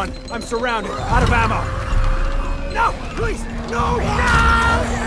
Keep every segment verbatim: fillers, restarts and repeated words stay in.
one. I'm surrounded. Out of ammo. No! Please! No! No!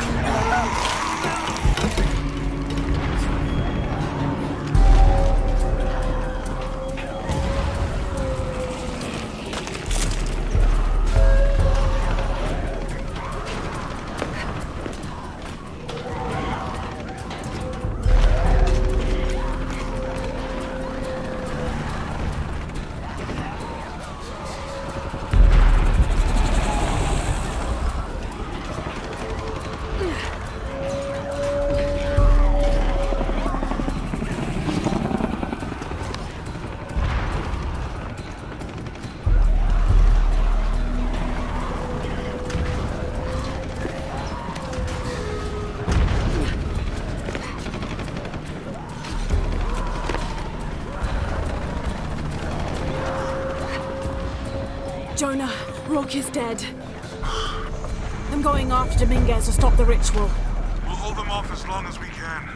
Jonah, Rourke is dead. I'm going after Dominguez to stop the ritual. We'll hold them off as long as we can.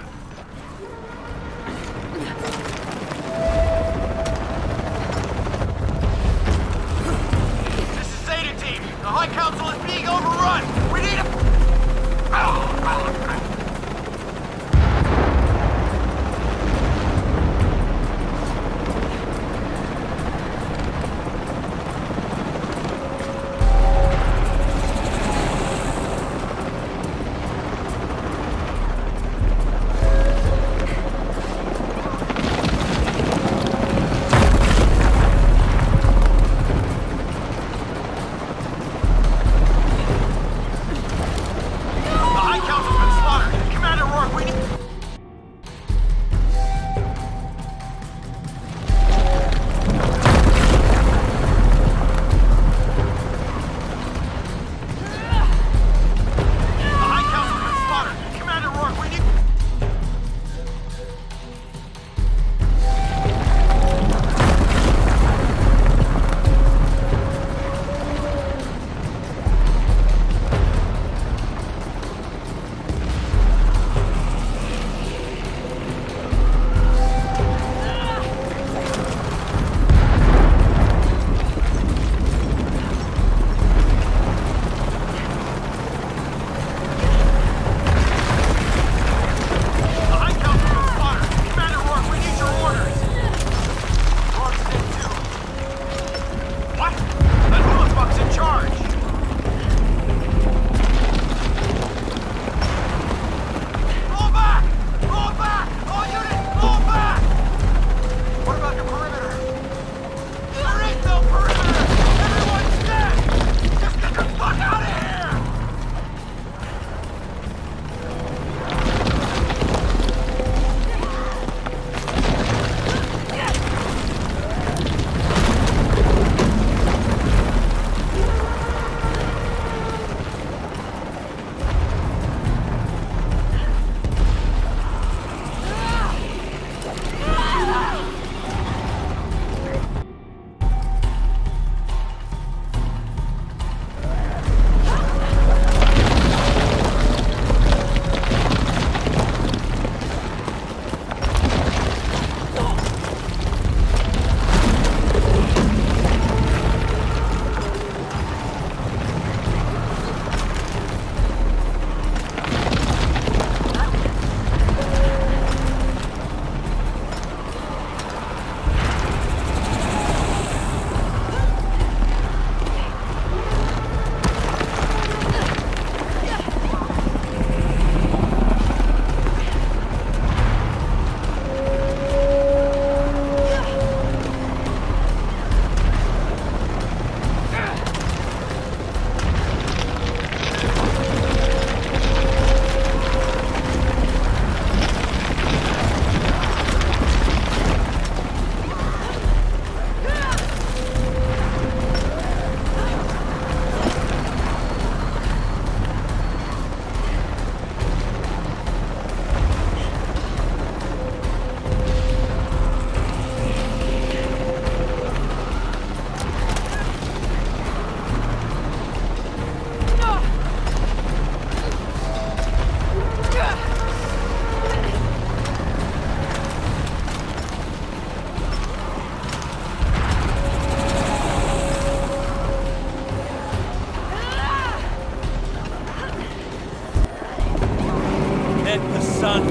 This is Zeta Team. The High Council is being overrun. We need a... The High Council's been slaughtered.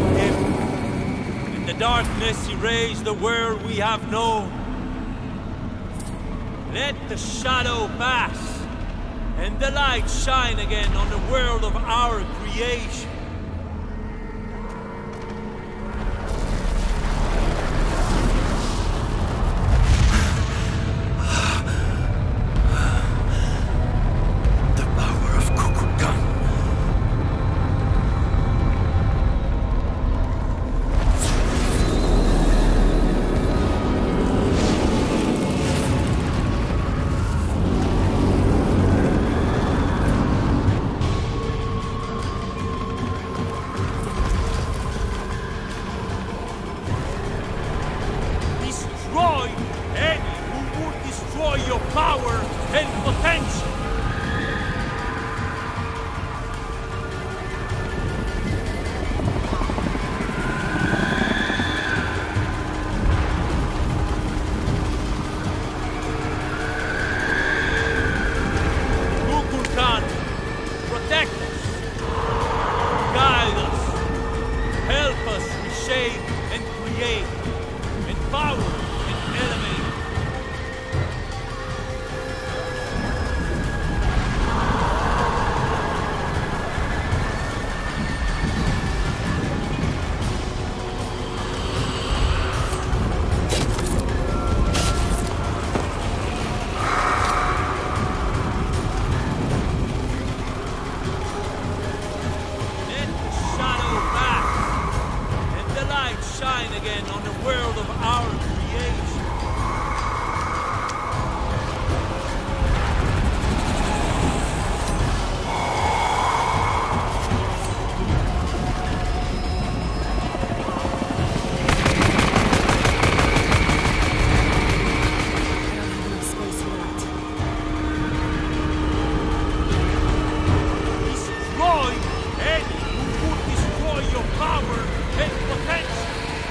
him. In the darkness erase the world we have known. Let the shadow pass, and the light shine again on the world of our creation. Your power and potential. Kukulkan, protect us, guide us, help us reshape and create, empower and elevate. Shine again on the world of our creation. Destroy any who would destroy your power and potential.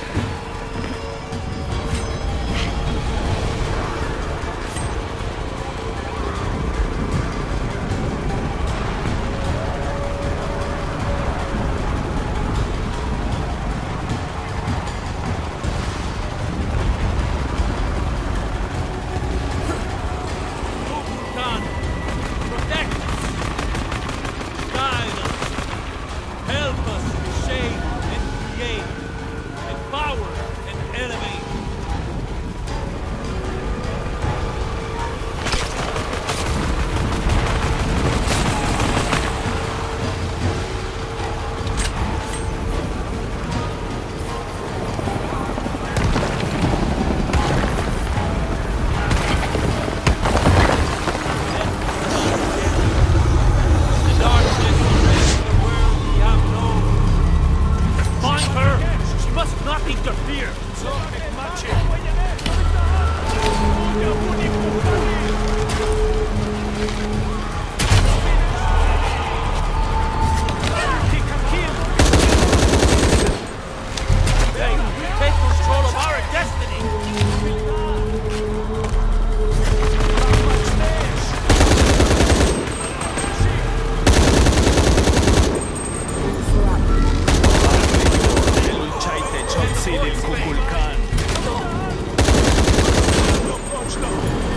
Interfere! Take control of our destiny! Del Kukulkan.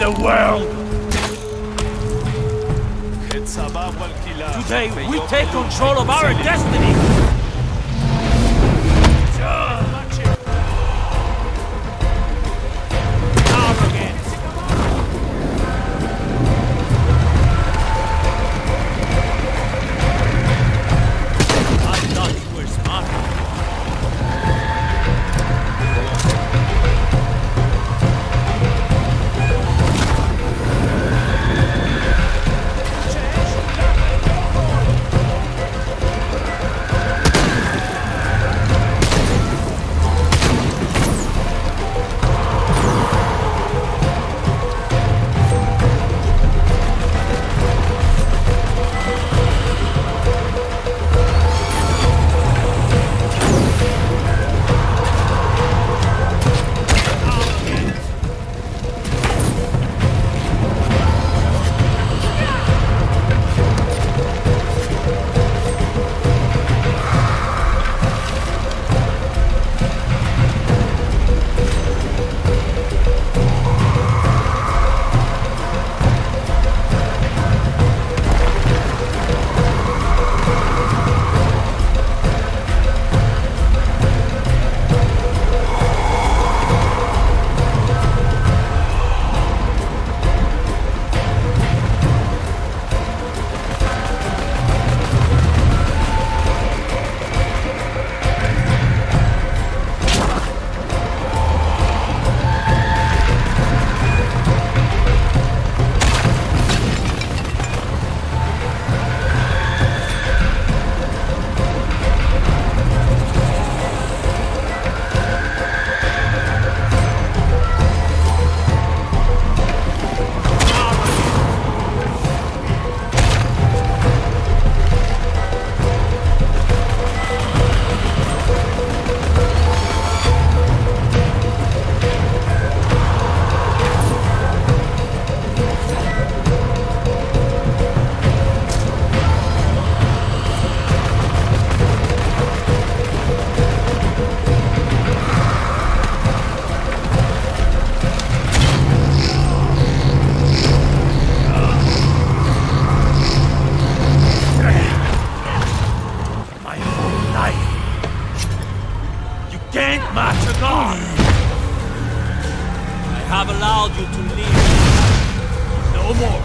the world! Today, we take control of our destiny! Arrogance! I thought you were smart. I have allowed you to leave. No more.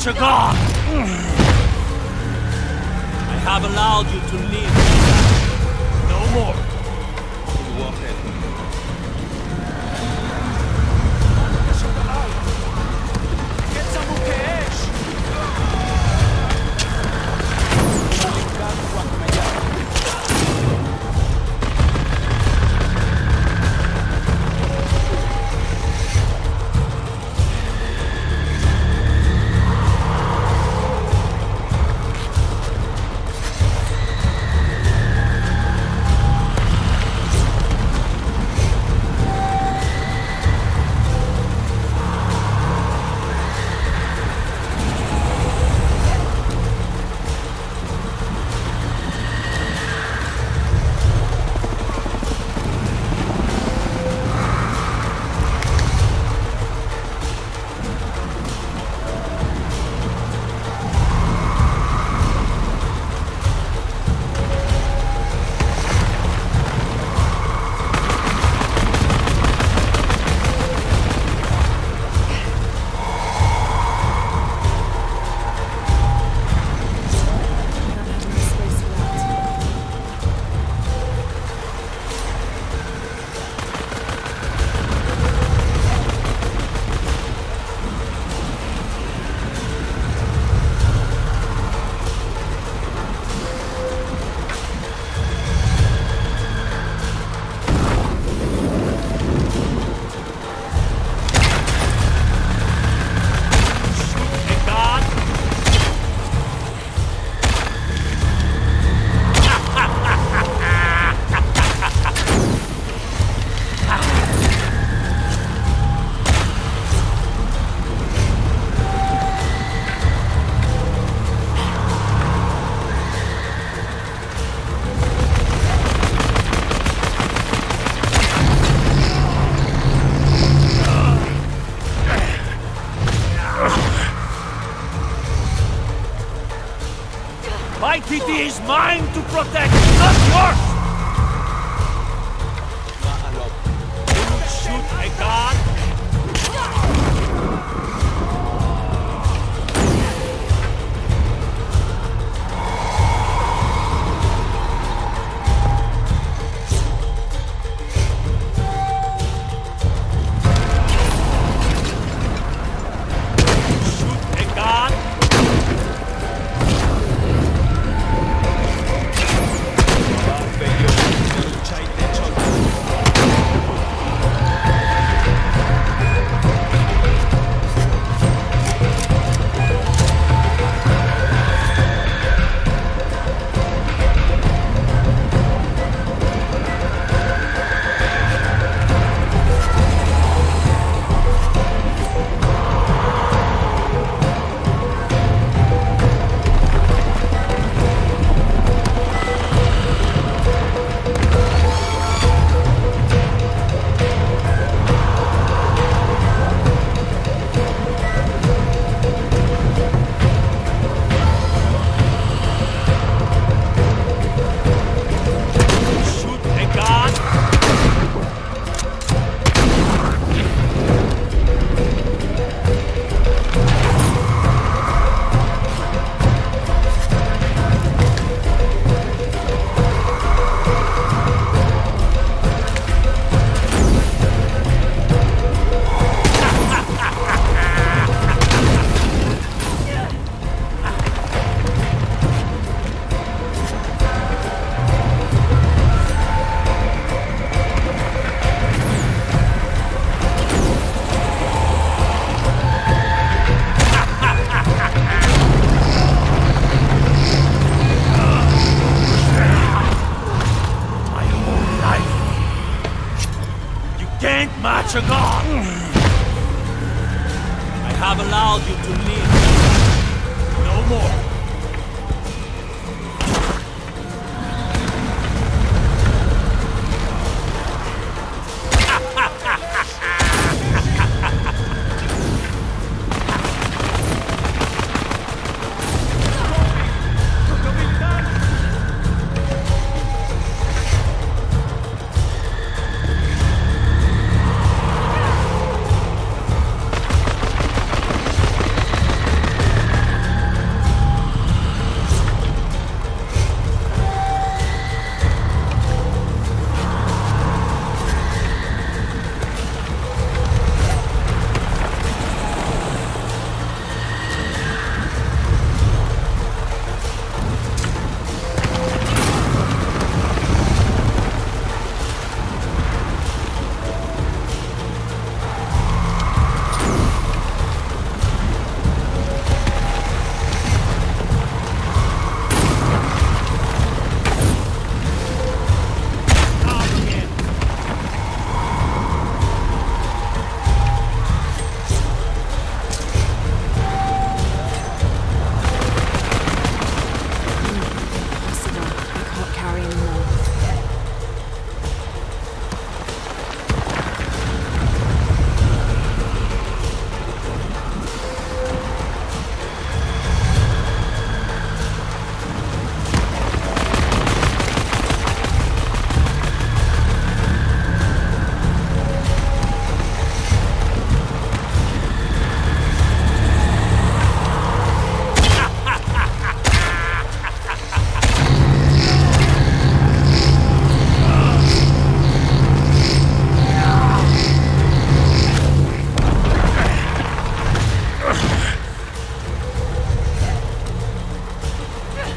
match a god! I have allowed you to live. No more. You walk in. Get some cash! My city is mine to protect, not yours! You shoot a god? Match a god! I have allowed you to live. No more.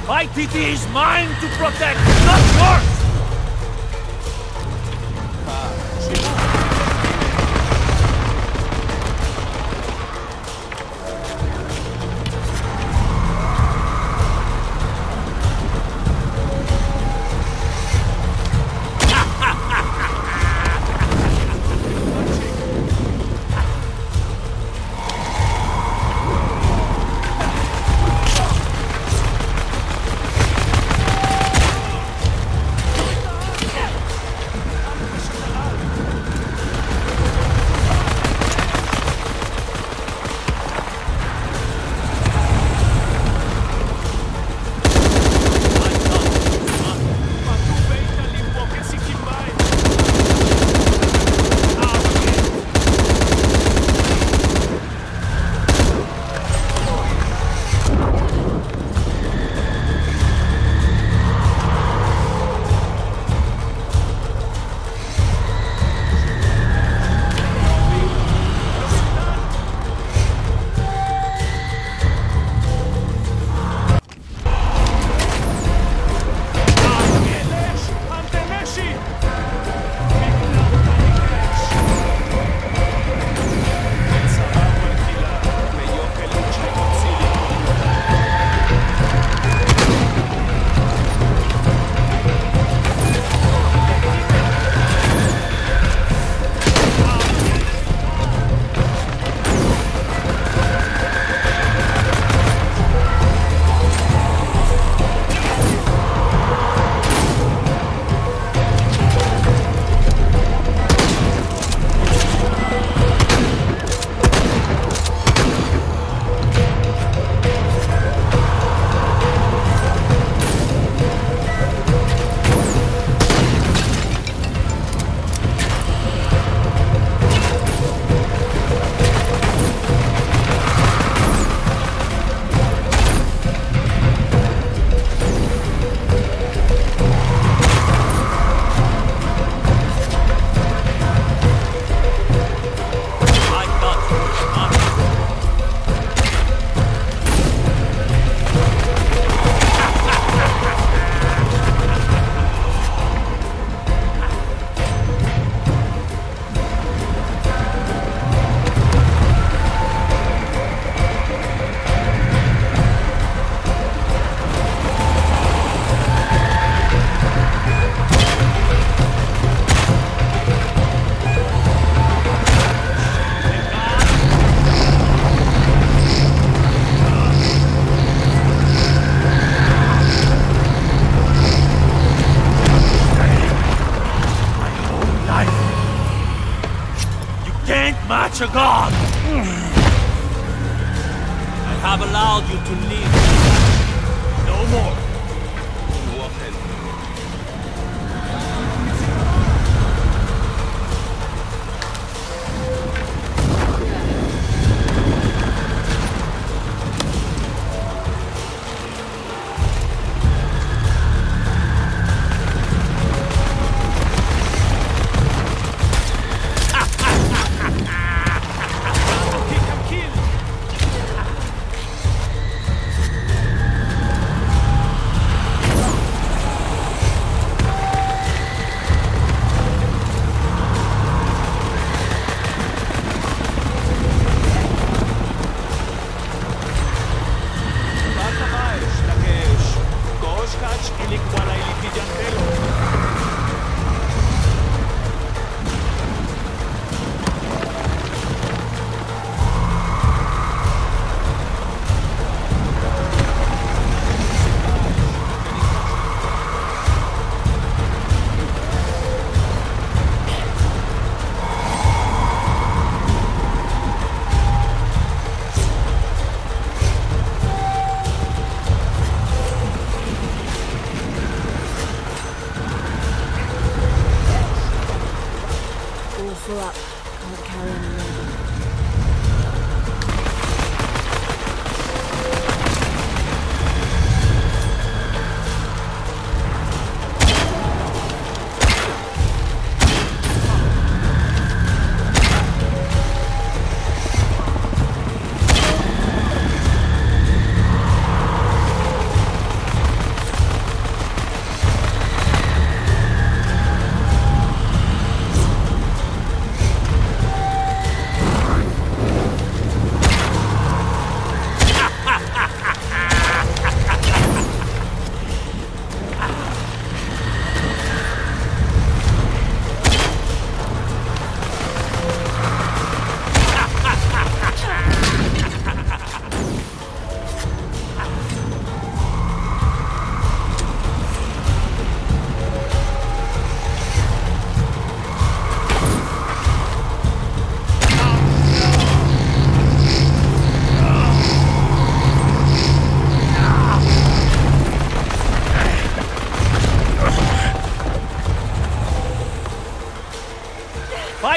Waititi is mine to protect, not yours! Match a god! I have allowed you to live. No more. Walk ahead.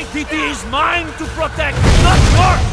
sanctity is mine to protect, not yours!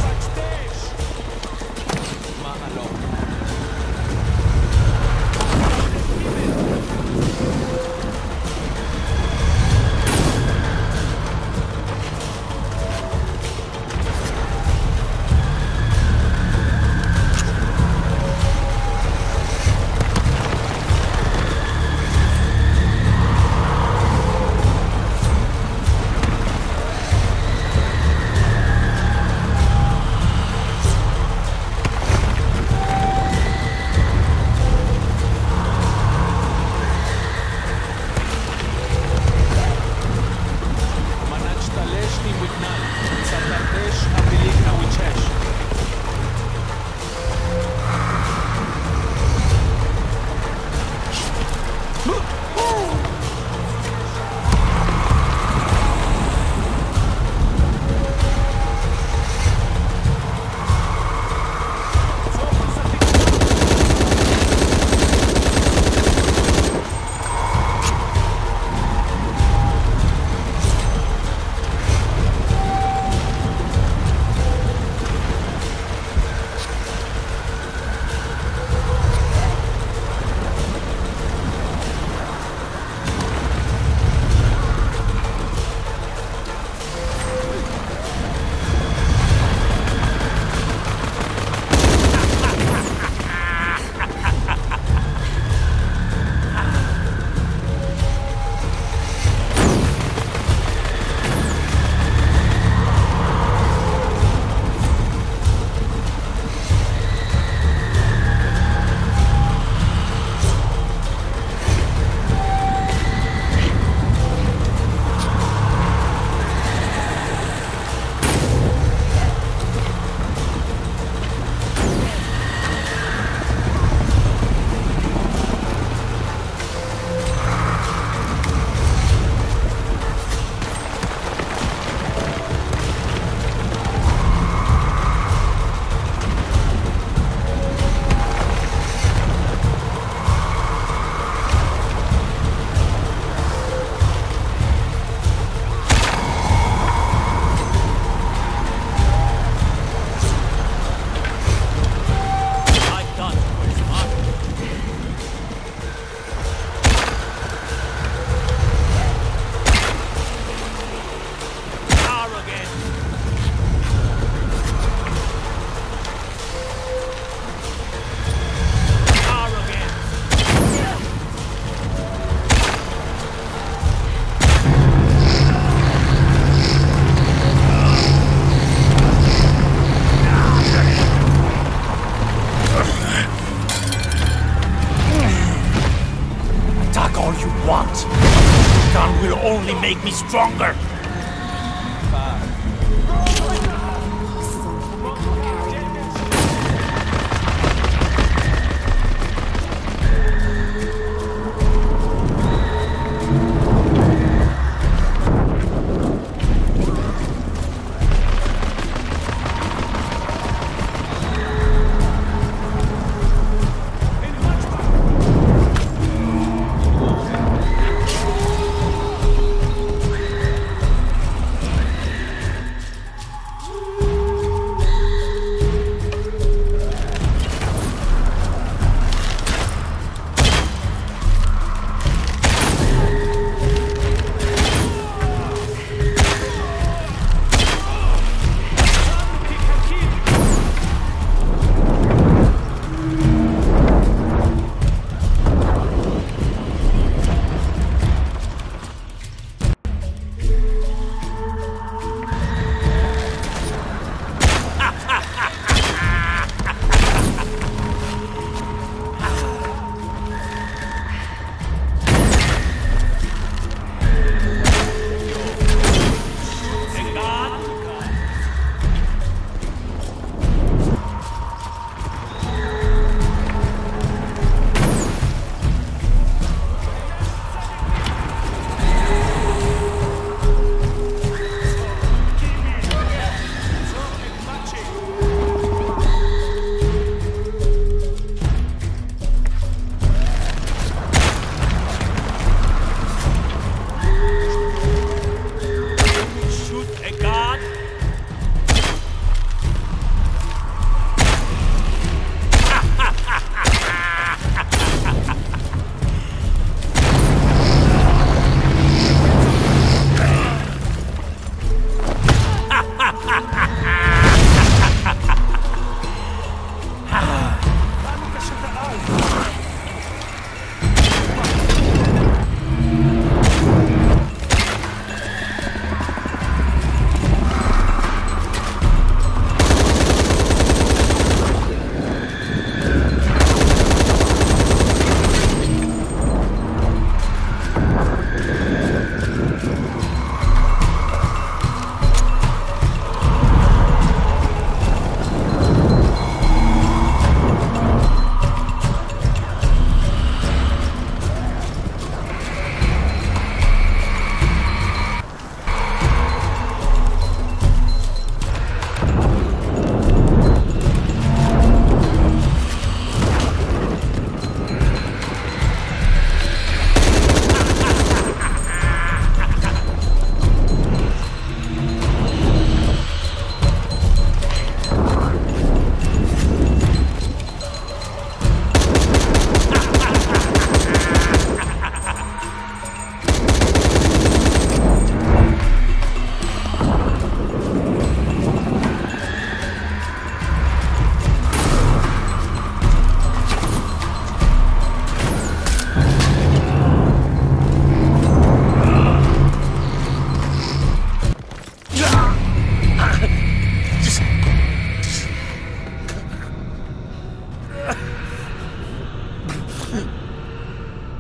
only make me stronger.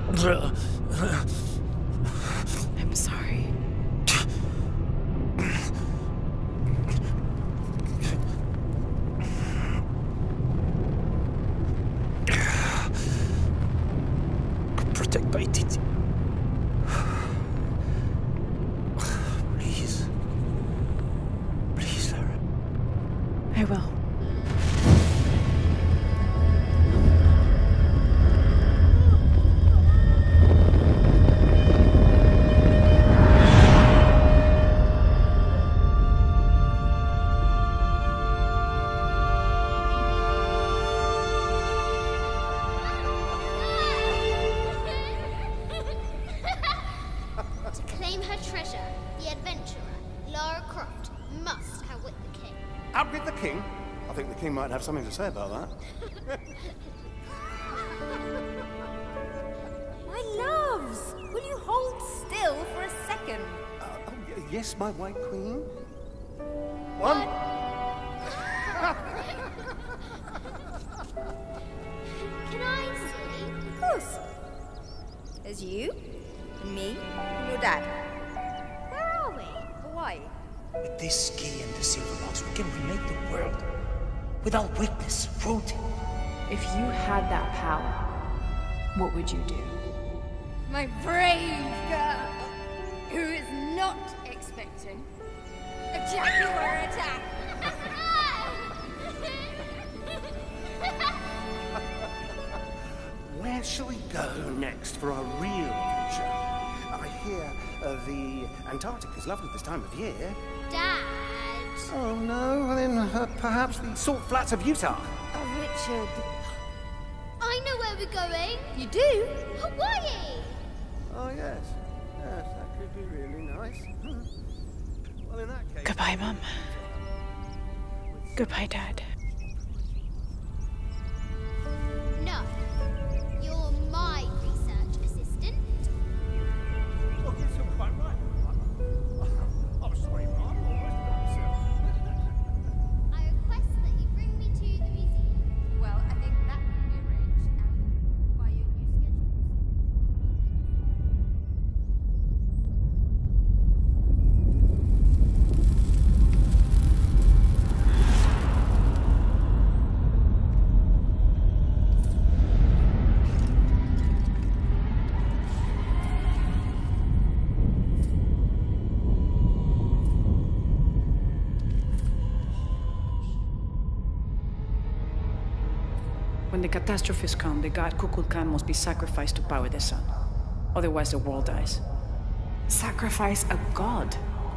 I'm sorry. Protect my titty. Please. Please, Sarah. I will. To claim her treasure, the adventurer, Lara Croft, must outwit the king. Outwit the king? I think the king might have something to say about that. My loves, will you hold still for a second? Uh, oh, y- yes, my white queen. One. Can I see? Of course. There's you, and me, and your dad. Where are we? Hawaii. With this key and the silver box, we can remake the world. Without weakness, cruelty. If you had that power, what would you do? My brave girl, who is not expecting a jaguar attack. Where shall we go next for our real adventure? I hear uh, the Antarctic is lovely this time of year. Dad. Oh no, well then uh, perhaps the salt flats of Utah. Oh, Richard. I know where we're going. You do? Hawaii. Oh yes, yes, that could be really nice. Well, in that case. Goodbye, Mum. Goodbye, Dad. No. You're my research assistant. Oh, yes, you're quite right. I'm sorry, Mom. I almost forgot myself. I request that you bring me to the museum. Well, I think that can be arranged, and by your new schedule. When the catastrophes come, the god Kukulkan must be sacrificed to power the sun. Otherwise, the world dies. Sacrifice a god?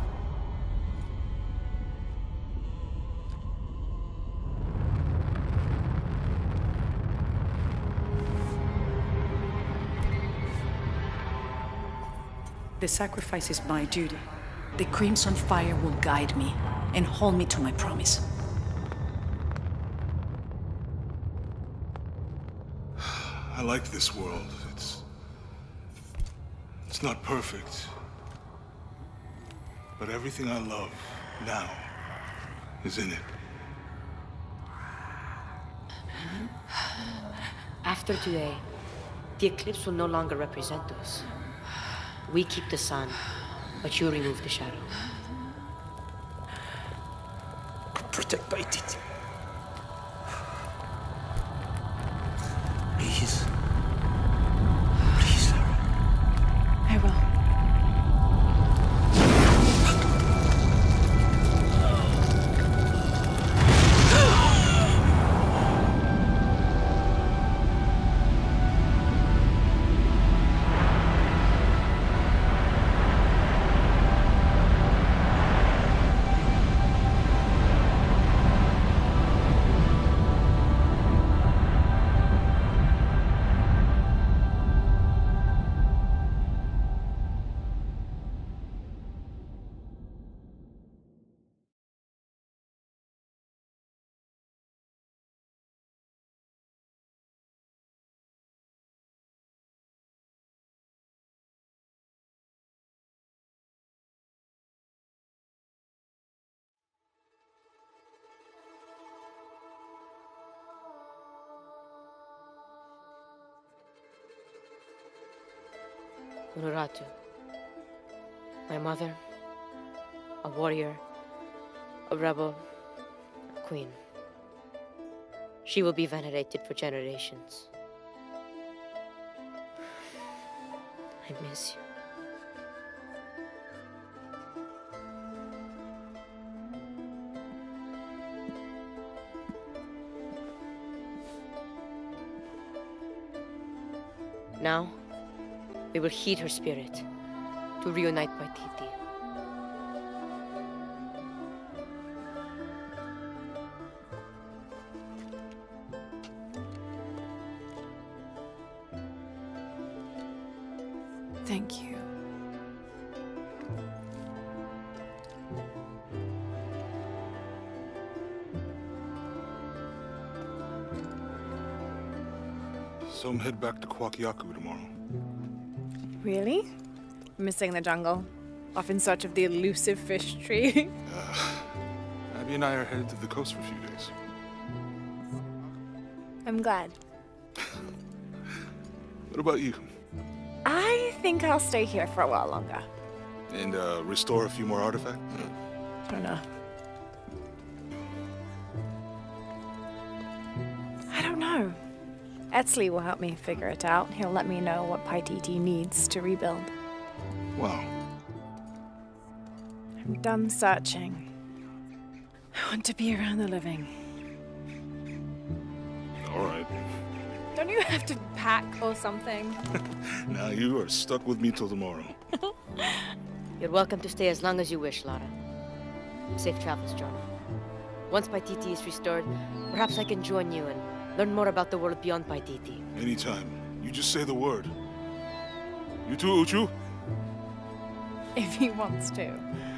The sacrifice is my duty. The crimson fire will guide me and hold me to my promise. I like this world. It's... It's not perfect. But everything I love now is in it. After today, the eclipse will no longer represent us. We keep the sun, but you remove the shadow. Protect my titty. Please. Please, Sarah. I will. Unuratu. My mother, a warrior, a rebel, a queen. She will be venerated for generations. I miss you. Now, we will heed her spirit to reunite Paititi. Thank you. Some head back to Kwakiaku tomorrow. Really? Missing the jungle? Off in search of the elusive fish tree? uh, Abby and I are headed to the coast for a few days. I'm glad. What about you? I think I'll stay here for a while longer. And uh, restore a few more artifacts? I don't know. I don't know. Etzli will help me figure it out. He'll let me know what Paititi needs to rebuild. Wow. I'm done searching. I want to be around the living. All right. Don't you have to pack or something? Now you are stuck with me till tomorrow. You're welcome to stay as long as you wish, Lara. Safe travels, Jonah. Once Paititi is restored, perhaps I can join you and learn more about the world beyond Paititi. Anytime. You just say the word. You too, Uchu? If he wants to.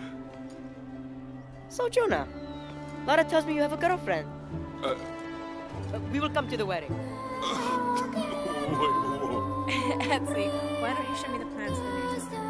So, Jonah, Lara tells me you have a girlfriend. Uh, uh, we will come to the wedding. Uh, wait, whoa. Etzli, why don't you show me the plans for the new